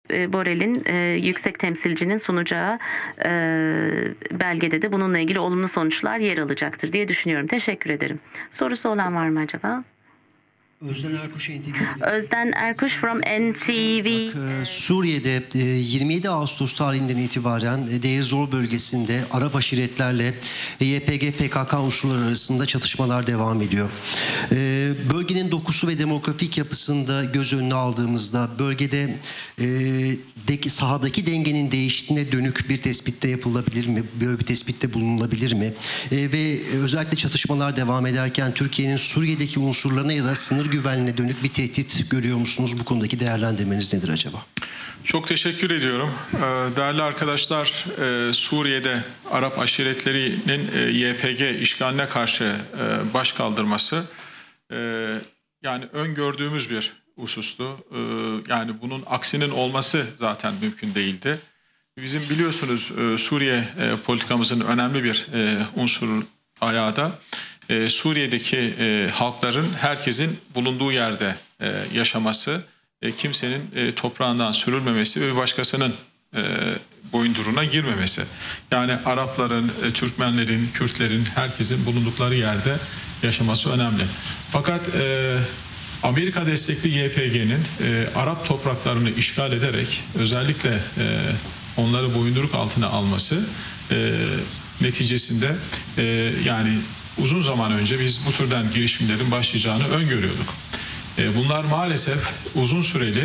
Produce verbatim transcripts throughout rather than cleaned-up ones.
e, Borrell'in e, yüksek temsilcinin sunacağı e, belgede de bununla ilgili olumlu sonuçlar yer alacaktır diye düşünüyorum. Teşekkür ederim. Sorusu olan var mı acaba? Özden Erkuş, N T V. Özden Erkuş from N T V. Suriye'de yirmi yedi Ağustos tarihinden itibaren Deir Zor bölgesinde Arap aşiretlerle Y P G P K K unsurları arasında çatışmalar devam ediyor. Bölgenin dokusu ve demografik yapısında göz önüne aldığımızda bölgede sahadaki dengenin değiştiğine dönük bir tespitte yapılabilir mi? Böyle bir tespitte bulunulabilir mi? Ve özellikle çatışmalar devam ederken Türkiye'nin Suriye'deki unsurlarına ya da sınır güvenliğine dönük bir tehdit görüyor musunuz? Bu konudaki değerlendirmeniz nedir acaba? Çok teşekkür ediyorum. Değerli arkadaşlar, Suriye'de Arap aşiretlerinin Y P G işgaline karşı baş kaldırması yani öngördüğümüz bir husustu. Yani bunun aksinin olması zaten mümkün değildi. Bizim biliyorsunuz Suriye politikamızın önemli bir unsur ayağı da Ee, Suriye'deki e, halkların herkesin bulunduğu yerde e, yaşaması, e, kimsenin e, toprağından sürülmemesi ve başkasının e, boyunduruğuna girmemesi. Yani Arapların, e, Türkmenlerin, Kürtlerin, herkesin bulundukları yerde yaşaması önemli. Fakat e, Amerika destekli Y P G'nin e, Arap topraklarını işgal ederek özellikle e, onları boyunduruk altına alması e, neticesinde e, yani uzun zaman önce biz bu türden girişimlerin başlayacağını öngörüyorduk. Bunlar maalesef uzun süreli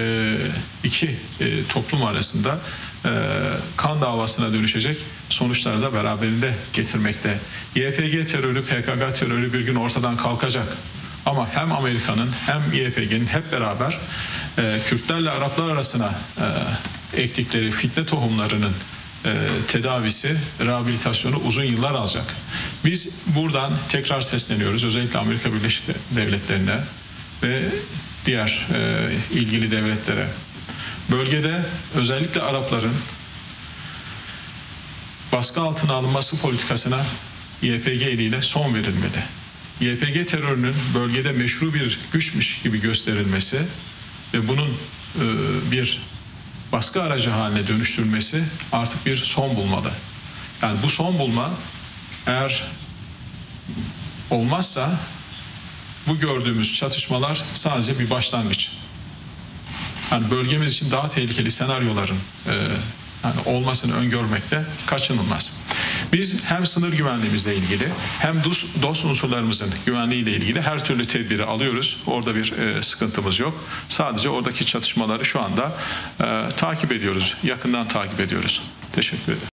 iki toplum arasında kan davasına dönüşecek sonuçları da beraberinde getirmekte. Y P G terörü, P K K terörü bir gün ortadan kalkacak. Ama hem Amerika'nın hem Y P G'nin hep beraber Kürtlerle Araplar arasına ektikleri fitne tohumlarının tedavisi, rehabilitasyonu uzun yıllar alacak. Biz buradan tekrar sesleniyoruz. Özellikle Amerika Birleşik Devletleri'ne ve diğer e, ilgili devletlere. Bölgede özellikle Arapların baskı altına alınması politikasına Y P G eliyle son verilmeli. Y P G terörünün bölgede meşru bir güçmüş gibi gösterilmesi ve bunun e, bir baskı aracı haline dönüştürülmesi artık bir son bulmalı. Yani bu son bulma eğer olmazsa bu gördüğümüz çatışmalar sadece bir başlangıç. Yani bölgemiz için daha tehlikeli senaryoların e, yani olmasını öngörmekte kaçınılmaz. Biz hem sınır güvenliğimizle ilgili hem dost, dost unsurlarımızın güvenliğiyle ilgili her türlü tedbiri alıyoruz. Orada bir e, sıkıntımız yok. Sadece oradaki çatışmaları şu anda e, takip ediyoruz. Yakından takip ediyoruz. Teşekkür ederim.